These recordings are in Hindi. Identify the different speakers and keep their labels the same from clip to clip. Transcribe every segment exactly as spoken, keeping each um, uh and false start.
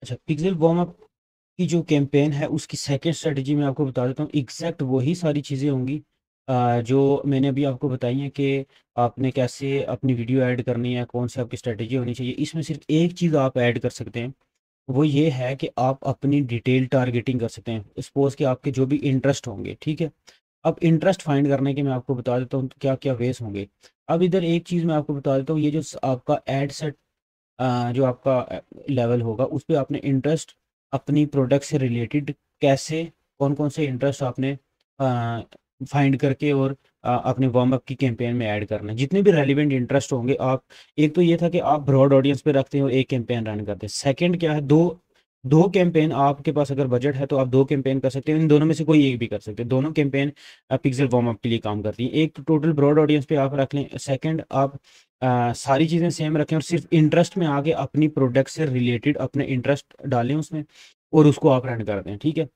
Speaker 1: अच्छा, पिक्सेल वार्म अप की जो कैंपेन है उसकी सेकंड स्ट्रेटजी मैं आपको बता देता हूँ। एग्जैक्ट वही सारी चीज़ें होंगी अ, जो मैंने अभी आपको बताई हैं कि आपने कैसे अपनी वीडियो ऐड करनी है, कौन सी आपकी स्ट्रेटजी होनी चाहिए। इसमें सिर्फ एक चीज़ आप ऐड कर सकते हैं, वो ये है कि आप अपनी डिटेल टारगेटिंग कर सकते हैं। सपोज कि आपके जो भी इंटरेस्ट होंगे, ठीक है। अब इंटरेस्ट फाइंड करने के मैं आपको बता देता हूँ क्या क्या वेज होंगे। अब इधर एक चीज़ मैं आपको बता देता हूँ, ये जो स- आपका एड सेट जो आपका लेवल होगा उस पर आपने इंटरेस्ट अपनी प्रोडक्ट से रिलेटेड कैसे, कौन कौन से इंटरेस्ट आपने फाइंड करके और अ, अपने वार्म अप की कैंपेन में ऐड करना है। जितने भी रेलिवेंट इंटरेस्ट होंगे आप, एक तो ये था कि आप ब्रॉड ऑडियंस पे रखते हैं और एक कैंपेन रन करते हैं। सेकंड क्या है, दो दो कैंपेन आपके पास अगर बजट है तो आप दो कैंपेन कर सकते हैं, इन दोनों में से कोई एक भी कर सकते हैं। दोनों कैंपेन पिक्सल वार्म अप के लिए काम करती हैं। एक तो टोटल ब्रॉड ऑडियंस पे आप रख लें, सेकंड आप आ, सारी चीज़ें सेम रखें और सिर्फ इंटरेस्ट में आगे अपनी प्रोडक्ट से रिलेटेड अपने इंटरेस्ट डालें उसमें और उसको आप रन कर दें, ठीक है।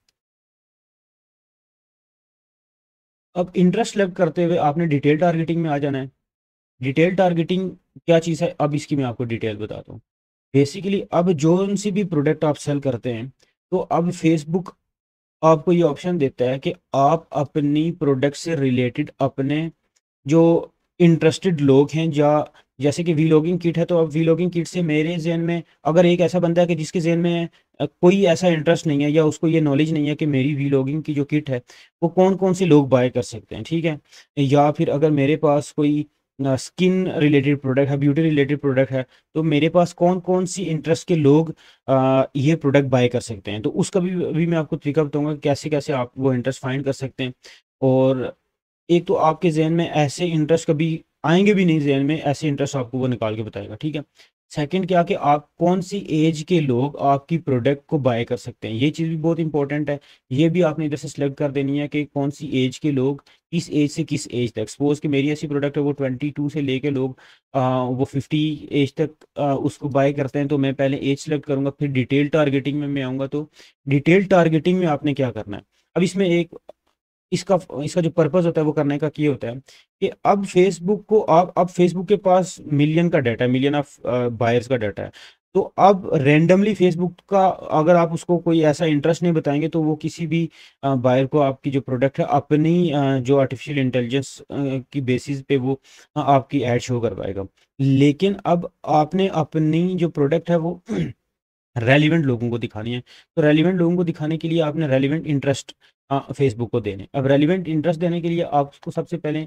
Speaker 1: अब इंटरेस्ट सेलेक्ट करते हुए आपने डिटेल टारगेटिंग में आ जाना है। डिटेल टारगेटिंग क्या चीज़ है, अब इसकी मैं आपको डिटेल बताता हूँ। बेसिकली अब जो सी भी प्रोडक्ट आप सेल करते हैं, तो अब फेसबुक आपको ये ऑप्शन देता है कि आप अपनी प्रोडक्ट से रिलेटेड अपने जो इंटरेस्टेड लोग हैं, या जैसे कि वीलॉगिंग किट है, तो अब वीलॉगिंग किट से मेरे जहन में अगर एक ऐसा बंदा है कि जिसके जहन में अ, कोई ऐसा इंटरेस्ट नहीं है या उसको ये नॉलेज नहीं है कि मेरी वीलॉगिंग की जो किट है वो कौन कौन से लोग बाय कर सकते हैं, ठीक है। या फिर अगर मेरे पास कोई स्किन रिलेटेड प्रोडक्ट है, ब्यूटी रिलेटेड प्रोडक्ट है, तो मेरे पास कौन कौन सी इंटरेस्ट के लोग अ, ये प्रोडक्ट बाय कर सकते हैं। तो उसका भी अभी मैं आपको तरीका बताऊंगा कि कैसे कैसे आप वो इंटरेस्ट फाइंड कर सकते हैं। और एक तो आपके जहन में ऐसे इंटरेस्ट कभी आएंगे भी नहीं, जहन में ऐसे इंटरेस्ट आपको वो निकाल के बताएगा, ठीक है। सेकंड क्या कि आप कौन सी एज के लोग आपकी प्रोडक्ट को बाय कर सकते हैं, ये चीज़ भी बहुत इंपॉर्टेंट है। ये भी आपने इधर से सिलेक्ट कर देनी है कि कौन सी एज के लोग किस एज से किस एज तक। सपोज कि मेरी ऐसी प्रोडक्ट है वो ट्वेंटी टू से लेके लोग आ, वो फिफ्टी एज तक आ, उसको बाय करते हैं, तो मैं पहले एज सेलेक्ट करूंगा, फिर डिटेल टारगेटिंग में मैं आऊँगा। तो डिटेल टारगेटिंग में आपने क्या करना है, अब इसमें एक इसका इसका जो पर्पस होता है वो करने का ये होता है कि अब फेसबुक को आप अब फेसबुक के पास मिलियन का डाटा है, मिलियन ऑफ बायर्स का डाटा है। तो अब रेंडमली फेसबुक का अगर आप उसको कोई ऐसा इंटरेस्ट नहीं बताएंगे, तो वो किसी भी बायर को आपकी जो प्रोडक्ट है अपनी अ, जो आर्टिफिशियल इंटेलिजेंस की बेसिस पे वो अ, आपकी एड शो करवाएगा। लेकिन अब आपने अपनी जो प्रोडक्ट है वो रेलिवेंट लोगों को दिखानी है। तो रेलिवेंट लोगों को दिखाने के लिए आपने रेलिवेंट इंटरेस्ट फेसबुक को देने। अब रेलिवेंट इंटरेस्ट देने के लिए आपको सबसे पहले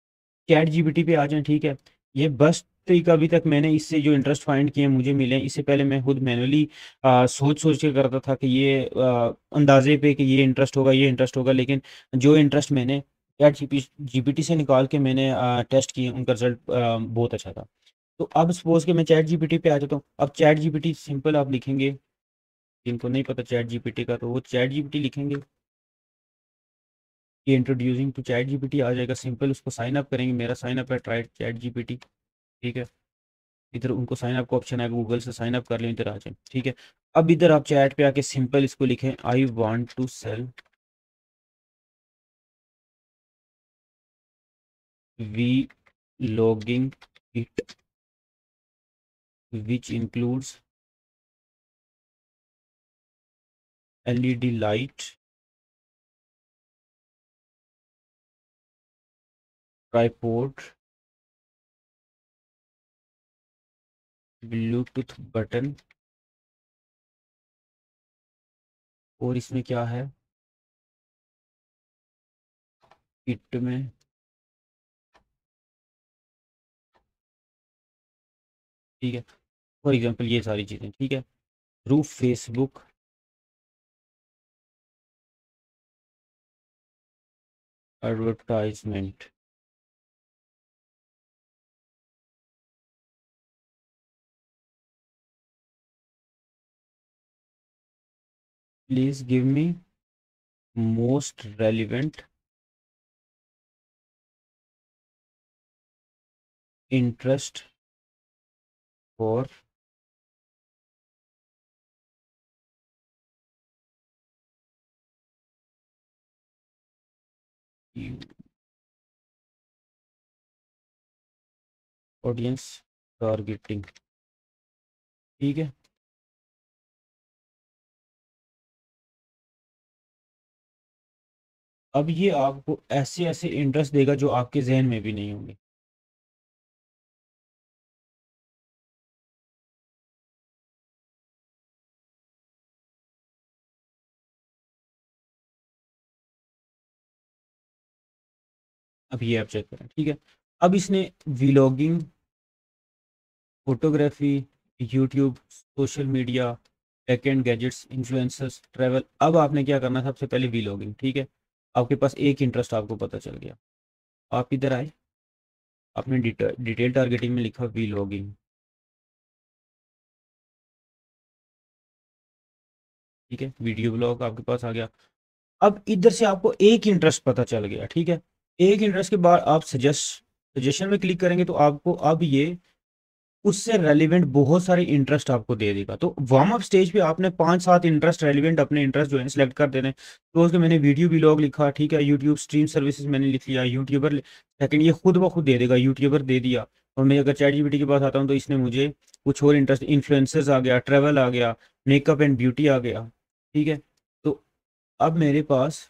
Speaker 1: चैट जीपीटी पे आ जाएं, ठीक है। ये बस तरीका अभी तक मैंने इससे जो इंटरेस्ट फाइंड किए मुझे मिले हैं। इससे पहले मैं खुद मैनुअली सोच सोच के करता था कि ये आ, अंदाजे पे कि ये इंटरेस्ट होगा, ये इंटरेस्ट होगा। लेकिन जो इंटरेस्ट मैंने चैट जीपी जीपीटी से निकाल के मैंने टेस्ट किए, उनका रिजल्ट बहुत अच्छा था। तो अब सपोज कि मैं चैट जीपीटी पे आ जाता हूँ। अब चैट जीपीटी सिंपल आप लिखेंगे, जिनको नहीं पता चैट जीपीटी का, तो वो चैट जीपीटी लिखेंगे, ये इंट्रोड्यूसिंग टू चैट जीपीटी आ जाएगा। सिंपल उसको साइन अप करेंगे, मेरा साइन अप है ट्राई चैट जीपीटी, ठीक है। इधर उनको साइन अप का ऑप्शन है, गूगल से साइन अप कर लें, इधर आ जाए, ठीक है। अब इधर आप चैट पे आके सिंपल इसको लिखें, I want to sell vlogging it which includes LED light, tripod, Bluetooth button, और इसमें क्या है किट में, ठीक है। फॉर एग्जांपल ये सारी चीज़ें, ठीक है। Through Facebook advertisement, please give me most relevant interest for you audience targeting, ठीक है। अब ये आपको ऐसे ऐसे इंटरेस्ट देगा जो आपके जहन में भी नहीं होंगे। अब ये आप चेक करें, ठीक है। अब इसने vlogging, photography, YouTube, social media, tech and gadgets, influencers, travel. अब आपने क्या करना है, सबसे पहले व्लॉगिंग, ठीक है। आपके पास एक इंटरेस्ट आपको पता चल गया, आप इधर आए, आपने डिटेल टारगेटिंग में लिखा व्लॉगिंग, ठीक है। वीडियो ब्लॉग आपके पास आ गया। अब इधर से आपको एक इंटरेस्ट पता चल गया, ठीक है। एक इंटरेस्ट के बाद आप सजेस्ट सजेशन में क्लिक करेंगे तो आपको अब ये उससे रेलिवेंट बहुत सारे इंटरेस्ट आपको दे देगा। तो वार्म अप स्टेज पे आपने पांच सात इंटरेस्ट रेलिवेंट अपने इंटरेस्ट जो है सिलेक्ट कर देने। तो उसके मैंने वीडियो व्लॉग लिखा, ठीक है। यूट्यूब स्ट्रीम सर्विसेज मैंने लिख लिया, यूट्यूबर सेकंड ये खुद ब खुद दे देगा, यूट्यूबर दे दिया। और मैं अगर चैट जीपीटी के पास आता हूँ तो इसने मुझे कुछ और इंटरेस्ट, इन्फ्लुएंसर्स आ गया, ट्रैवल आ गया, मेकअप एंड ब्यूटी आ गया, ठीक है। तो अब मेरे पास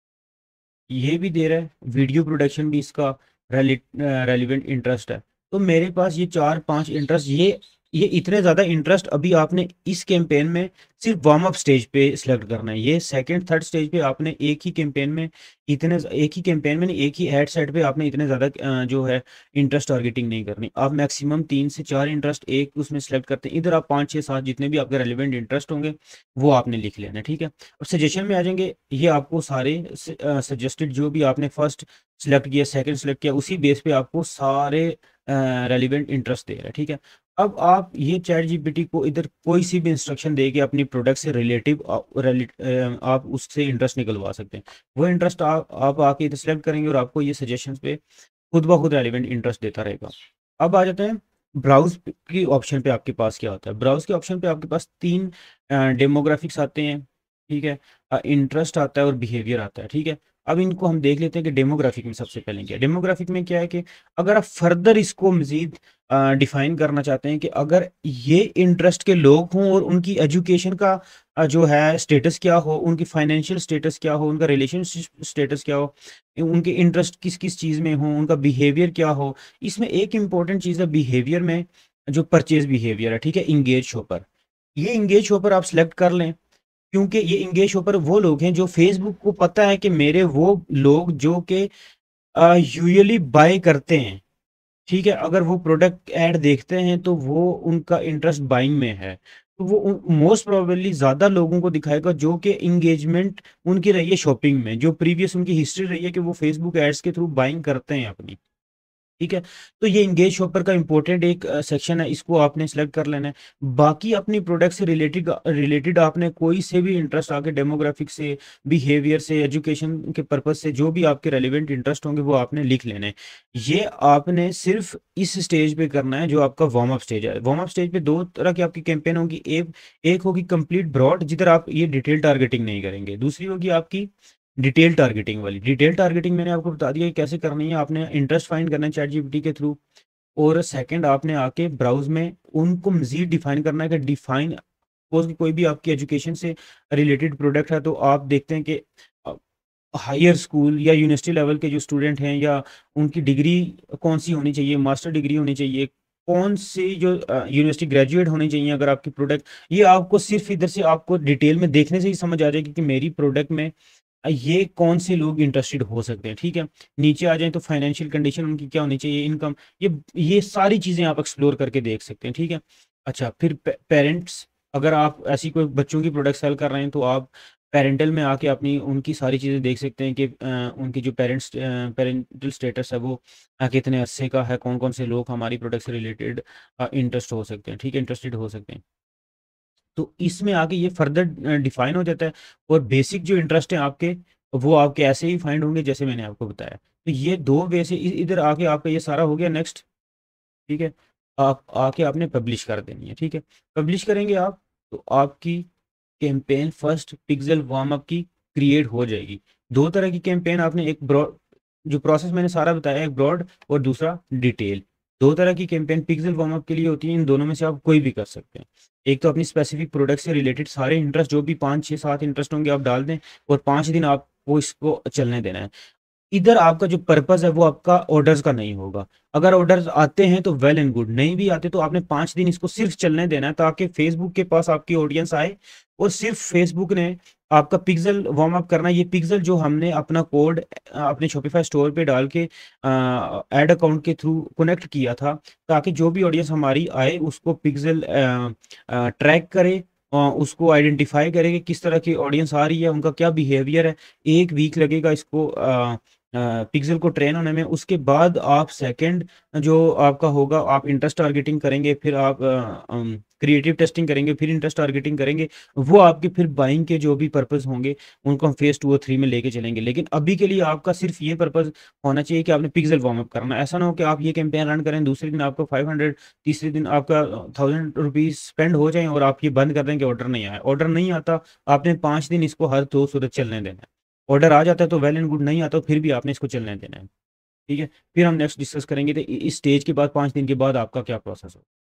Speaker 1: ये भी दे रहा है, वीडियो प्रोडक्शन भी इसका रेलिवेंट इंटरेस्ट है। तो मेरे पास ये चार पांच इंटरेस्ट, ये ये इतने ज़्यादा इंटरेस्ट अभी आपने इस कैंपेन में सिर्फ वार्म अप स्टेज पे सिलेक्ट करना है। ये सेकंड थर्ड स्टेज पे आपने एक ही कैंपेन में इतने एक ही कैंपेन में नहीं, एक ही एड सेट पे आपने इतने ज़्यादा अ, जो है इंटरेस्ट टारगेटिंग नहीं करनी। आप मैक्सिमम तीन से चार इंटरेस्ट एक उसमें सेलेक्ट करते हैं। इधर आप पाँच छः सात जितने भी आपके रेलिवेंट इंटरेस्ट होंगे वो आपने लिख लेना है, ठीक है। अब सजेशन में आ जाएंगे, ये आपको सारे सजेस्टेड जो भी आपने फर्स्ट सिलेक्ट किया, सेकंड सिलेक्ट किया, उसी बेस पे आपको सारे रेलिवेंट इंटरेस्ट दे रहा है, ठीक है। अब आप ये चैट जीपीटी को इधर कोई सी भी इंस्ट्रक्शन दे के अपनी प्रोडक्ट से रिलेटिव आप उससे इंटरेस्ट निकलवा सकते हैं। वो इंटरेस्ट आप आप आके इधर सेलेक्ट करेंगे और आपको ये सजेशंस पे खुद ब खुद रेलिवेंट इंटरेस्ट देता रहेगा। अब आ जाते हैं ब्राउज की ऑप्शन पे। आपके पास क्या होता है, ब्राउज के ऑप्शन पे आपके पास तीन डेमोग्राफिक्स आते हैं, ठीक है। इंटरेस्ट आता है और बिहेवियर आता है, ठीक है। अब इनको हम देख लेते हैं कि डेमोग्राफिक में सबसे पहले क्या है। डेमोग्राफिक में क्या है कि अगर आप फर्दर इसको मजीद डिफाइन करना चाहते हैं कि अगर ये इंटरेस्ट के लोग हों और उनकी एजुकेशन का अ, जो है स्टेटस क्या हो, उनकी फाइनेंशियल स्टेटस क्या हो, उनका रिलेशनशिप स्टेटस क्या हो, उनके इंटरेस्ट किस किस चीज़ में हो, उनका बिहेवियर क्या हो। इसमें एक इंपॉर्टेंट चीज़ है बिहेवियर में, जो परचेज बिहेवियर है, ठीक है। इंगेज शॉपर, ये इंगेज शॉपर आप सेलेक्ट कर लें, क्योंकि ये इंगेज शॉपर वो लोग हैं जो फेसबुक को पता है कि मेरे वो लोग जो कि यूजुअली बाय करते हैं, ठीक है। अगर वो प्रोडक्ट ऐड देखते हैं तो वो उनका इंटरेस्ट बाइंग में है, तो वो मोस्ट प्रोबेबली ज़्यादा लोगों को दिखाएगा जो कि इंगेजमेंट उनकी रही है शॉपिंग में, जो प्रीवियस उनकी हिस्ट्री रही है कि वो फेसबुक एड्स के थ्रू बाइंग करते हैं अपनी, ठीक है। तो ये इंगेज शॉपर का इंपॉर्टेंट एक सेक्शन है, इसको आपने सेलेक्ट कर लेना है। बाकी अपनी प्रोडक्ट से रिलेटेड रिलेटेड आपने कोई से भी इंटरेस्ट आके डेमोग्राफिक से, बिहेवियर से, एजुकेशन के पर्पज से जो भी आपके रेलिवेंट इंटरेस्ट होंगे वो आपने लिख लेने हैं। ये आपने सिर्फ इस स्टेज पे करना है जो आपका वार्म अप स्टेज है। वार्म अप स्टेज पे दो तरह की आपकी कैंपेन होगी, एक एक होगी कंप्लीट ब्रॉड जिधर आप ये डिटेल टारगेटिंग नहीं करेंगे, दूसरी होगी आपकी डिटेल टारगेटिंग वाली। डिटेल टारगेटिंग मैंने आपको बता दिया कि कैसे करनी है। आपने इंटरेस्ट फाइंड करना है चैट जीपीटी के थ्रू, और सेकंड आपने आके ब्राउज में उनको मजीद डिफाइन करना है कि डिफाइन सपोज कि कोई भी आपकी एजुकेशन से रिलेटेड प्रोडक्ट है, तो आप देखते हैं कि हायर स्कूल या यूनिवर्सिटी लेवल के जो स्टूडेंट हैं या उनकी डिग्री कौन सी होनी चाहिए, मास्टर डिग्री होनी चाहिए, कौन सी जो यूनिवर्सिटी ग्रेजुएट होनी चाहिए अगर आपकी प्रोडक्ट, ये आपको सिर्फ इधर से आपको डिटेल में देखने से ही समझ आ जाएगी कि मेरी प्रोडक्ट में ये कौन से लोग इंटरेस्टेड हो सकते हैं, ठीक है। नीचे आ जाए तो फाइनेंशियल कंडीशन उनकी क्या होनी चाहिए, इनकम, ये ये सारी चीज़ें आप एक्सप्लोर करके देख सकते हैं, ठीक है। अच्छा, फिर पेरेंट्स, अगर आप ऐसी कोई बच्चों की प्रोडक्ट सेल कर रहे हैं तो आप पेरेंटल में आके अपनी उनकी सारी चीज़ें देख सकते हैं कि अ, उनकी जो पेरेंट्स पेरेंटल स्टेटस है वो अ, कितने अरसे का है, कौन कौन से लोग हमारी प्रोडक्ट से रिलेटेड इंटरेस्ट हो सकते हैं, ठीक है, इंटरेस्टेड हो सकते हैं। तो इसमें आके ये फर्दर डिफाइन हो जाता है, और बेसिक जो इंटरेस्ट है आपके वो आपके ऐसे ही फाइंड होंगे जैसे मैंने आपको बताया। तो ये दो वे से इ- इधर आके आपका ये सारा हो गया। नेक्स्ट, ठीक है, आप आके आपने पब्लिश कर देनी है, ठीक है। पब्लिश करेंगे आप तो आपकी campaign first pixel warm up की क्रिएट हो जाएगी। दो तरह की कैंपेन आपने, एक ब्रॉड, जो प्रोसेस मैंने सारा बताया, एक ब्रॉड और दूसरा डिटेल। दो तरह की कैंपेन पिक्सल वार्म अप के लिए होती है, इन दोनों में से आप कोई भी कर सकते हैं। एक तो अपनी स्पेसिफिक प्रोडक्ट से रिलेटेड सारे इंटरेस्ट, जो भी पाँच छः सात इंटरेस्ट होंगे आप डाल दें, और पाँच दिन आप वो इसको चलने देना है। इधर आपका जो पर्पस है वो आपका ऑर्डर्स का नहीं होगा। अगर ऑर्डर्स आते हैं तो वेल एंड गुड, नहीं भी आते तो आपने पाँच दिन इसको सिर्फ चलने देना है ताकि फेसबुक के पास आपकी ऑडियंस आए और सिर्फ फेसबुक ने आपका पिक्सल वार्म अप करना है। ये पिक्सल जो हमने अपना कोड अपने शॉपिफाई स्टोर पे डाल के ऐड अकाउंट के थ्रू कनेक्ट किया था ताकि जो भी ऑडियंस हमारी आए उसको पिक्सल ट्रैक करे, अ, उसको आइडेंटिफाई करे कि किस तरह की ऑडियंस आ रही है, उनका क्या बिहेवियर है। एक वीक लगेगा इसको पिक्सल को ट्रेन होने में। उसके बाद आप सेकंड जो आपका होगा, आप इंटरेस्ट टारगेटिंग करेंगे, फिर आप क्रिएटिव टेस्टिंग करेंगे, फिर इंटरेस्ट टारगेटिंग करेंगे। वो आपके फिर बाइंग के जो भी पर्पस होंगे उनको हम फेज टू और थ्री में लेके चलेंगे। लेकिन अभी के लिए आपका सिर्फ ये पर्पस होना चाहिए कि आपने पिक्सल वार्म अप करना। ऐसा ना हो कि आप ये कैंपेन रन करें, दूसरे दिन आपको फाइव हंड्रेड, तीसरे दिन आपका थाउजेंड रुपीज स्पेंड हो जाए और आप ये बंद कर दें कि ऑर्डर नहीं आया। ऑर्डर नहीं आता, आपने पाँच दिन इसको हर दो सूरत चलने देना है। ऑर्डर आ जाता है तो वेल एंड गुड, नहीं आता तो फिर भी आपने इसको चलने देना है। ठीक है, फिर हम नेक्स्ट डिस्कस करेंगे तो इस स्टेज के बाद पाँच दिन के बाद आपका क्या प्रोसेस हो।